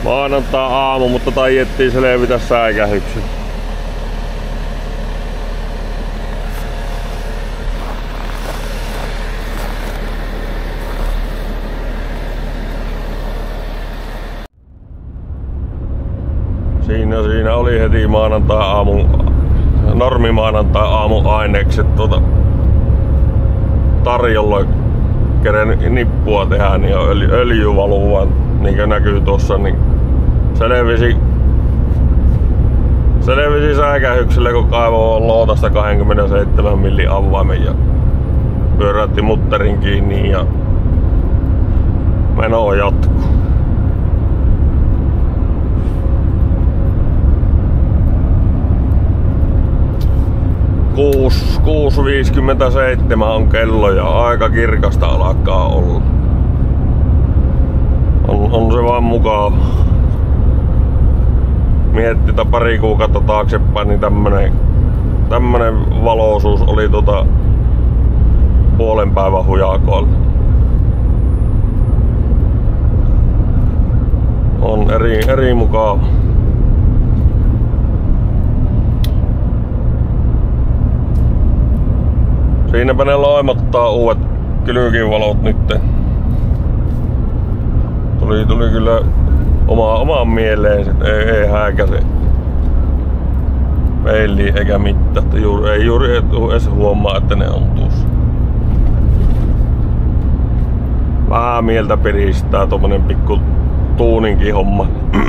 maanantai-aamu, mutta taiettiin selvitä säikähyksen. Siinä oli heti normimaanantai-aamun ainekset tarjolla, kenen nippua tehdään, niin öljy valuu vaan, niin kuin näkyy tuossa, niin selvisi säikähykselle, kun kaivoi lootasta 27 millin avaimen ja pyöräytti mutterin kiinni ja meno jatkuu. 6.57 on kello ja aika kirkasta alkaa olla. On se vaan mukava. Miettitä pari kuukautta taaksepäin, niin tämmönen valoisuus oli puolen päivän hujakoilla. On eri mukava. Siinäpä ne loimottaa uudet kylkivalot nytten. Tuli kyllä omaan mieleen, ei häikäse peiliin eikä mitään. Ei juuri edes huomaa, että ne on tuossa. Vähän mieltä piristää tommonen pikku tuuninkin homma.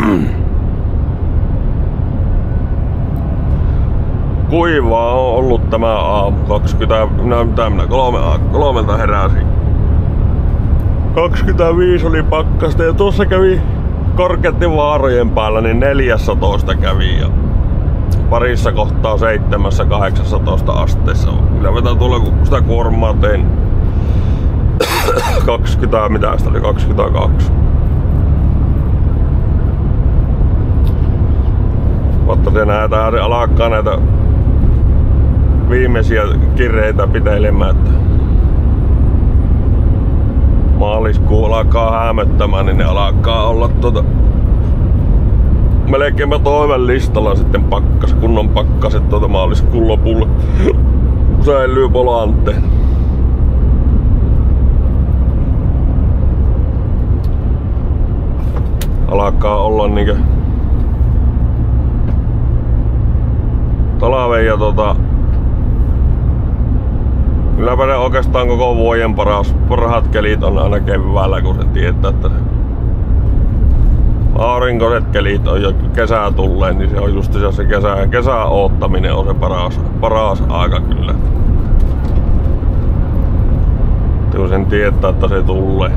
Kuivaa on ollut tämä aamu. 3 heräsin. 25 oli pakkasta ja tuossa kävi korkeiden vaarojen päällä, niin 14 kävi ja parissa kohtaa 7-18 asteessa. Kyllä vetää tuolla, kun sitä kuormaa tein 20, mitä sitä oli, 22. Mutta se alkaa näitä viimeisiä kireitä pitelemään, että maaliskuu alkaa hämöttämään, niin ne alkaa olla melkeinpä toiveen listalla sitten kunnon pakkaset maaliskuun lopulla. Säilyy polanteen. Alkaa olla niinkö talven ja kylläpä ne oikeastaan koko vuoden parhaat kelit on aina keväällä, kun se tietää, että aurinkoiset kelit on jo kesää tulleen, niin se on just se kesän oottaminen on se paras aika kyllä. Kun sen tietää, että se tulee.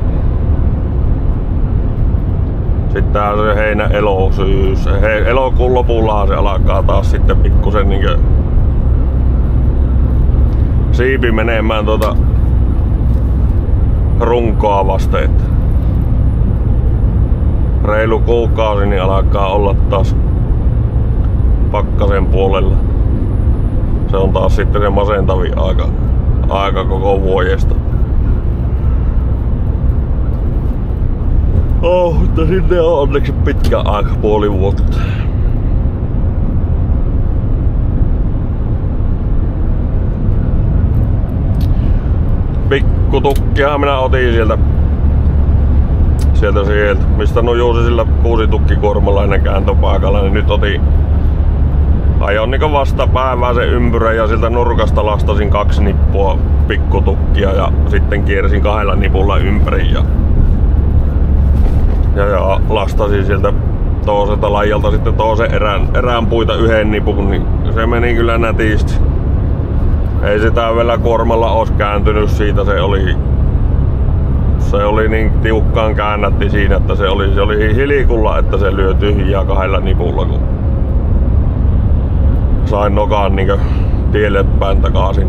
Sitten se heinä elosyys. Elokuun lopullahan se alkaa taas sitten pikkusen niinkö siipi menemään runkoa vasten. Reilu kuukausi niin alkaa olla taas pakkasen puolella. Se on taas sitten se masentavin aika koko vuodesta. Mutta sinne on onneksi pitkä aika, puoli vuotta. Pikkutukkiahan minä otin sieltä, mistä nujuusi sillä 6 tukkikuormalainen kääntöpaikalla, niin nyt ajoin niinku vastapäivää sen ympyrän ja siltä nurkasta lastasin 2 nippua pikkutukkia ja sitten kiersin 2 nipulla ympäri ja lastasin sieltä toiselta laijalta sitten toisen erään puita 1 nipun, niin se meni kyllä nätisti. Ei sitä vielä kuormalla olisi kääntynyt siitä, se oli niin tiukkaan käännätti siinä, että se oli hilikulla, että se lyö tyhjää 2 nipulla, kun sain nokaan niinkö tielle päin takaisin.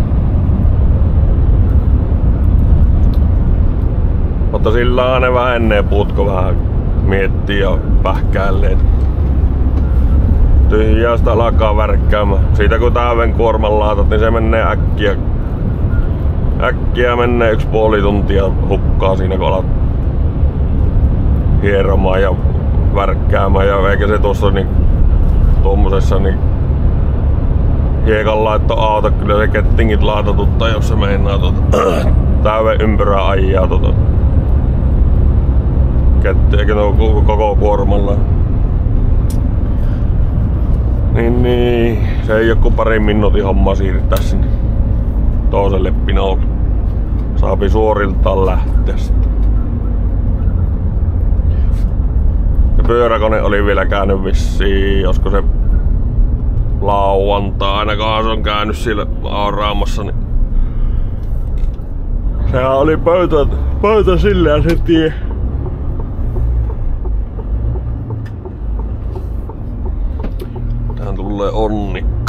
Mutta sillä ne vähenee puutko vähän miettii ja pähkäilee. Tyhjää sitä alkaa värkkäämään. Siitä kun täyden kuorman laatat, niin se menee äkkiä menee 1,5 tuntia hukkaa siinä, kun alat hieromaan ja värkkäämään ja eikä se tuossa niin tuommoisessa niin hiekanlaittoauto, kyllä se kettingit laatatuttaa, jos se meinaa täyden ympyrää ajaa kettiäkin koko kuormalla. Niin, se ei oo kuin parin minuutin homma siirtää sinne toiselle pinolle. Saapi suoriltaan lähteä sitten. Ja pyöräkone oli vielä käynyt vissiin, josko se lauantai, ainakaan se on käynyt siellä auraamassa, niin sehän oli pöytä sillä se tie. Tähän tulee onnikka.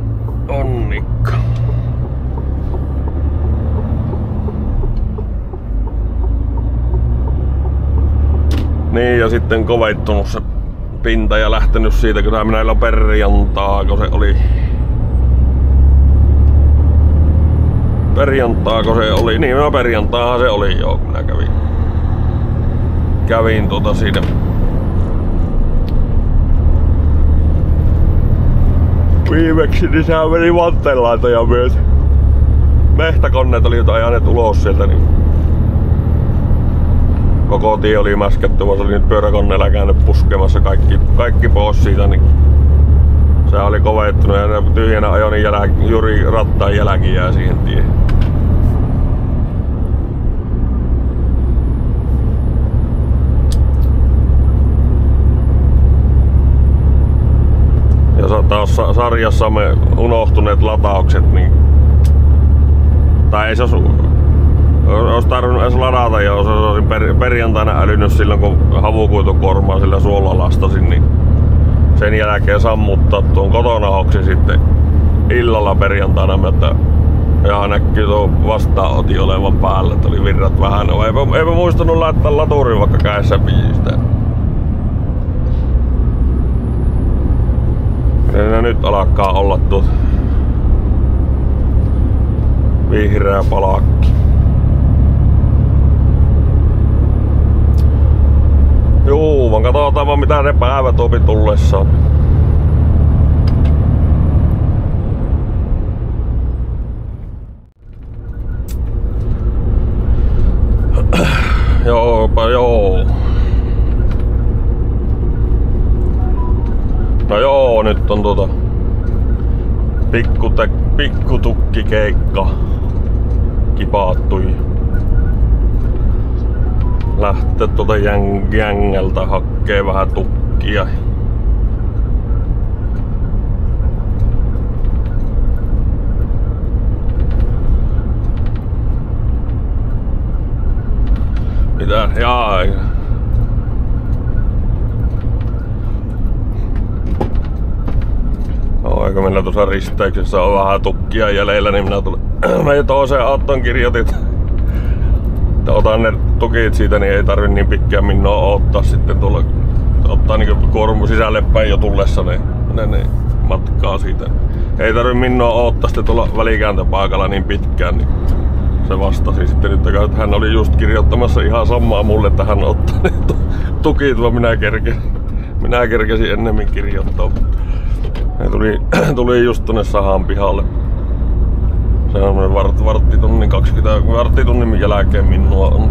Niin, ja sitten koveittunut se pinta ja lähtenyt siitä, kun tää minä perjantaako se oli. Perjantaako se oli? Niin, no perjantaahan se oli joo, kun minä kävin siinä. Viimeksi niin sehän meni vanteenlaitoja myötä. Mehtäkoneet oli ajaneet ulos sieltä, niin koko tie oli mäsketty, vaan se oli nyt pyöräkoneella käynyt puskemassa kaikki pois siitä, niin se oli koveittunut ja tyhjänä ajonin juuri rattaan jälki jää siihen tiehen. Ja taas sarjassamme unohtuneet lataukset, niin tai ei se olisi tarvinnut edes ladata, jos olisin perjantaina älynyt silloin, kun havukuitukormaa sillä suolla lastasin, niin sen jälkeen sammuttaa tuon kotona hoksi sitten illalla perjantaina, että ja näkyy tuo vastaanoti olevan päällä, että oli virrat vähän. Eipä muistanut laittaa laturin vaikka kädessä piistä. Ja nyt alkaa olla tuot vihreä palakki. Juu, vaan katsotaan vaan mitä ne päivät opi tullessaan. Joo. No joo, nyt on pikkutukkikeikka kipaattui. Lähtee jängältä hakkee vähän tukkia. Mitä? Jaa. No, eikö meillä tuossa risteyksessä on vähän tukkia jäljellä, niin minä toiseen autoon kirjoitin, että otan ne tukit siitä, niin ei tarvi niin pitkään minua odottaa sitten tulla. Ottaa niinku kuormu sisälle päin jo tullessa ne matkaa siitä. Ei tarvi minua odottaa sitten tulla välikääntöpaikalla niin pitkään, niin se vastasi sitten nyt, että hän oli just kirjoittamassa ihan samaa mulle, että hän ottaa ne tukit, vaan minä kerkesin ennemmin kirjoittaa. Ne tuli just tonne sahan pihalle. Se on varttitunnin jälkeen minua on.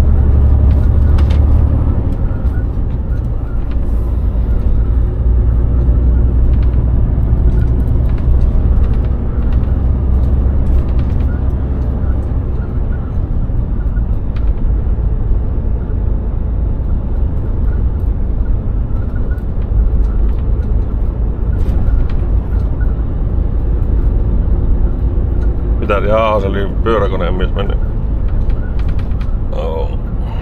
Jaa, se oli pyöräkoneen mies mennyt. Oh.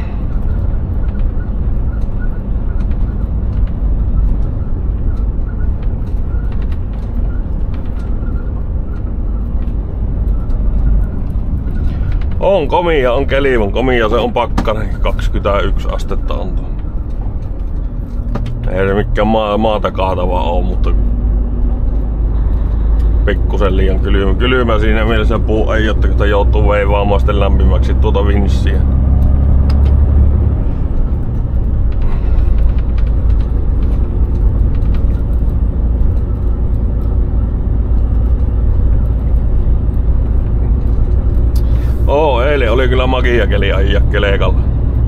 On komia, on kelivan komia, se on pakkanen, 21 astetta on tuo. Ei se mikään maata kaatava oo, mutta pikkusen liian kylmä siinä mielessä puu ei, jotta kun joutuu veivaamaan sitten lämpimäksi tuota vinssiä. eilen oli kyllä magia keli ajaa kelekalla.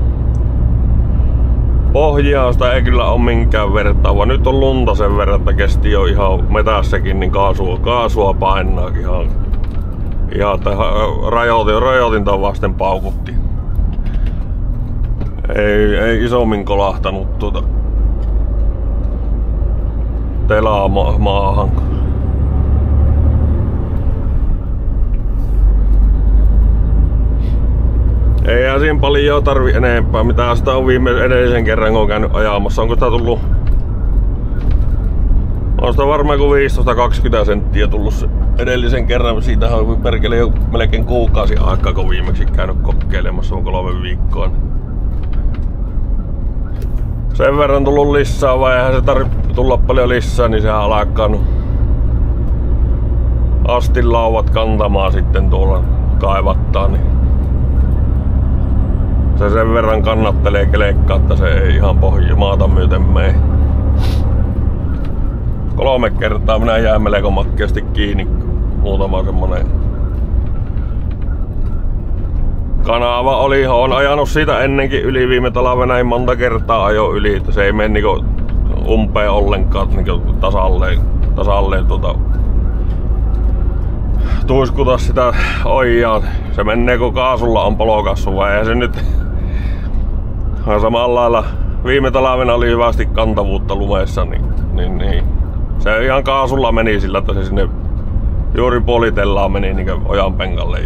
Pohjausta ei kyllä ole minkään vertaa, vaan nyt on lunta sen verran, että kesti jo ihan metässäkin, niin kaasua painaa ihan että rajoitinta vasten paukutti. Ei isommin kolahtanut telaa maahan. Eihän siinä paljon tarvi enempää, mitä sitä on edellisen kerran kun on käynyt ajamassa. Onko sitä tullut? On sitä varmaan kuin 15-20 senttiä tullut edellisen kerran. Siitähän on perkele jo melkein kuukausi aikaa, kun viimeksi käynyt kokeilemassa, on 3 viikkoa. Sen verran tullut lisää, vai eihän se tarvitse tulla paljon lisää, niin sehän alkaa astinlauvat kantamaan sitten tuolla kaivattaa. Niin se sen verran kannattelee kelekkaa, että se ei ihan maata myöten mene. 3 kertaa minä jäin melko makkeasti kiinni. Muutama semmonen kanava oli, on ajanut siitä ennenkin yli viime talvena, näin monta kertaa ajo yli, että se ei mene niinku umpeen ollenkaan niinku tasalleen tuiskuta sitä ojaa. Se menee kun kaasulla on polokassu, vai eihän se nyt samalla lailla viime talvena oli hyvästi kantavuutta lumessa, niin se ihan kaasulla meni sillä, että se sinne juuri puolitellaan meni niin ojan penkalle.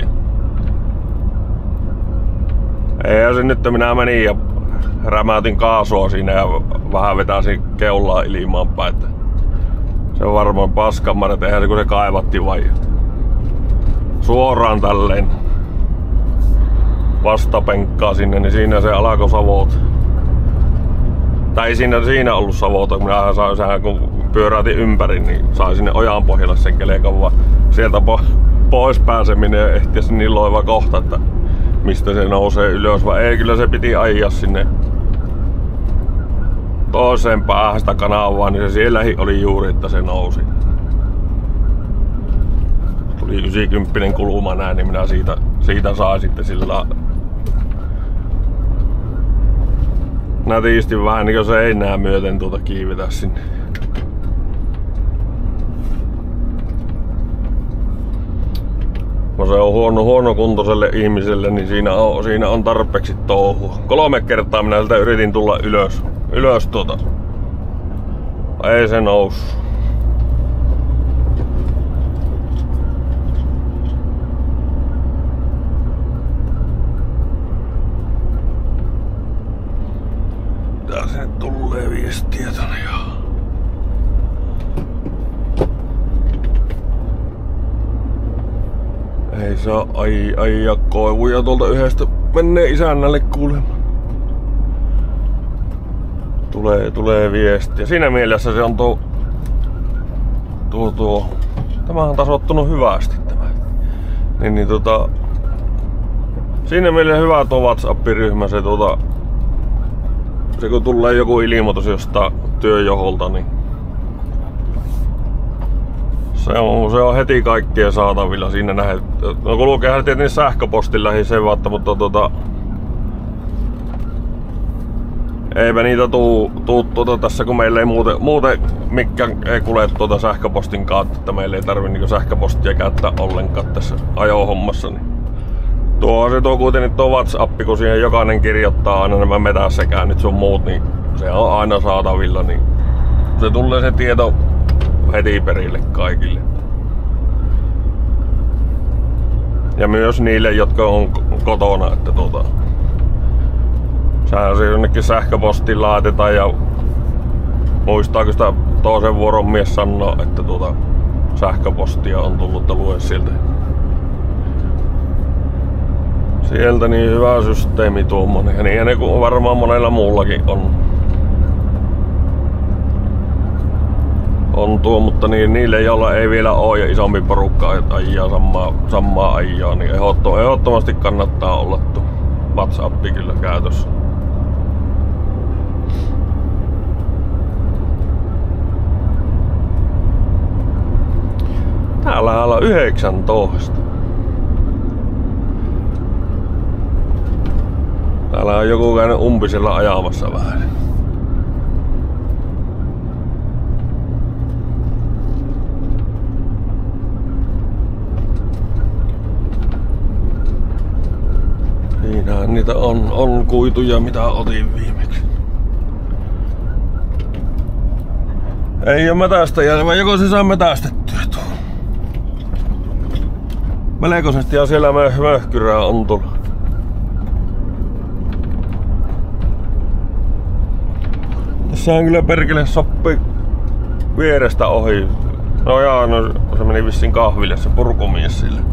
Eihän se nyt, minä menin ja rämätin kaasua siinä ja vähän vetäisin keulaa ilmaan päin. Se on varmaan paskamman, että eihän se kun se kaivatti vai suoraan tälleen vastapenkkaa sinne, niin siinä se alkoi savota. Tai ei siinä ollut savota, minähän sain sehän kun pyöräytin ympäri, niin sai sinne ojan pohjalle sen kelekan, vaan sieltä pois pääseminen ja ehtiä niin loiva kohta, että mistä se nousee ylös, vai ei, kyllä se piti ajaa sinne toiseen päähän sitä kanavaa, niin se siellä oli juuri, että se nousi. Tuli 90 kuluma näin, niin minä siitä sain sitten sillä nätisti vähän niin kuin seinää myöten kiivetä sinne. No se on huonokuntoiselle ihmiselle, niin siinä on tarpeeksi touhua. 3 kertaa minä sieltä yritin tulla ylös ei se noussut. Tää sinne tulee viestiä tonne joo. Ei saa ajaa koivuja tuolta yhdestä menee isännälle kuulemaan. Tulee viestiä. Siinä mielessä se on tuo. Tämähän on tasoittunut hyvästi tämä. Niin siinä mielessä hyvä tuo WhatsApp-ryhmä. Se kun tulee joku ilmoitus jostain työjoholta, niin se on heti kaikkien saatavilla siinä nähdä. No kulkeehan tietenkin sähköpostin lähi sen vaata, mutta eipä niitä tuu tässä, kun meillä ei muuten mikään ei kulje sähköpostin kautta, että meillä ei tarvi niinku sähköpostia käyttää ollenkaan tässä ajohommassa. Niin tuo kuitenkin tuo WhatsApp, kun siihen jokainen kirjoittaa aina nämä metässäkäännit sun muut, niin se on aina saatavilla, niin se tulee se tieto heti perille kaikille. Ja myös niille, jotka on kotona, että sehän se jonnekin sähköpostiin laitetaan ja muistaako sitä toisen vuoron mies sanoo, että sähköpostia on tullut ja lue sieltä. Sieltä niin hyvä systeemi tuommoinen. Ja niin ne kuin varmaan monella muullakin on tuo, mutta niille joilla ei vielä ole ja isompi porukka ajaa samaa ajaa, niin ehdottomasti kannattaa olla tuo WhatsApp kyllä käytössä. Täällä on 19. Täällä on joku käynyt umpisella ajamassa vähän. Siinähän niitä on kuituja, mitä otin viimeksi. Ei oo metästäjää, vai joko se saa metästettyä tuo? Melkoisesti ja siellä möhkyrää on tullut. Tässähän kyllä perkele sopii vierestä ohi. No jaa, no se meni vissiin kahville se purkumies sille.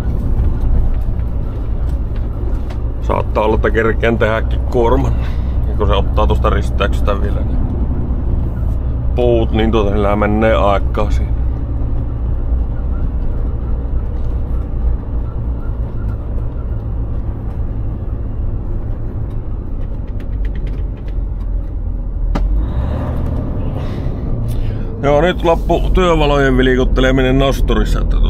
Saattaa olla, että kerkeen tehdäkin kuorman. Ja kun se ottaa tuosta ristäyksestä vielä niin puut, niin sillä menee aikaa siinä. Joo, nyt loppu työvalojen vilkutteleminen nosturissa, että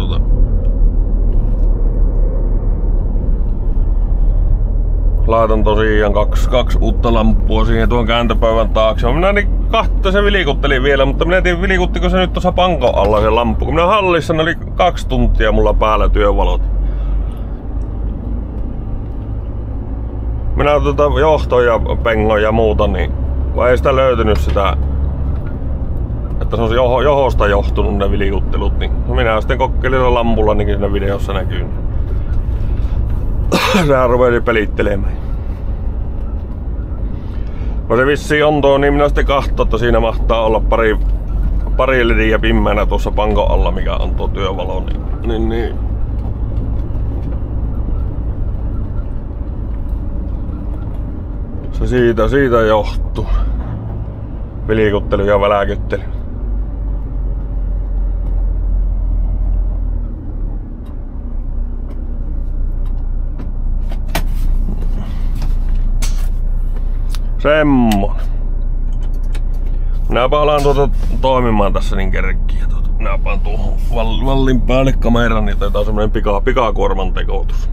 laitan tosiaan kaksi uutta lamppua siihen tuon kääntöpäivän taakse. Minä niin kahta se vilikutteli vielä, mutta minä en tiedä vilikuttiko se nyt tuossa pankon alla se lamppu. Kun minä hallissa ne oli 2 tuntia mulla päällä työvalot. Minä johtoja, pengoja ja muuta, niin vaan ei sitä löytynyt sitä, että se on johosta johtunut ne vilikuttelut, niin minä sitten kokeilin lampulla, niin siinä videossa näkyy. Sehän rupesi pelittelemään. No se vissiin on tuo, niin minä sitten kahtoo, että siinä mahtaa olla pari lidiä pimmänä tuossa pankon alla, mikä on tuo työvalo. Niin. Se siitä johtuu. Vilikuttelu ja väläkyttely. Semmonen. Minäpä alan toimimaan tässä niin kerkkiä. Minäpä tuohon vallin päälle kameran, niin tää on semmonen pikakuorman tekoutus.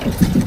Joo.